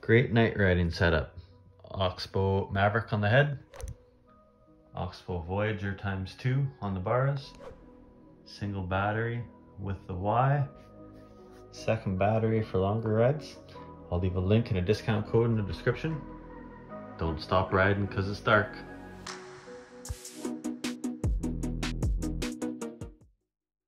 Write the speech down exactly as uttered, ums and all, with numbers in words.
Great night riding setup. Oxbow Maverick on the head. Oxbow Voyager times two on the bars. Single battery with the Y. Second battery for longer rides. I'll leave a link and a discount code in the description. Don't stop riding because it's dark.